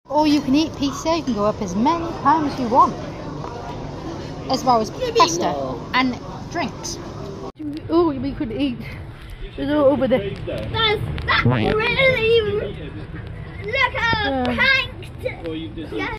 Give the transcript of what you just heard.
All you can eat pizza, you can go up as many times as you want. As well as pasta and drinks. Oh, we could eat. There's all over there. That's really... Look how pranked! Yeah.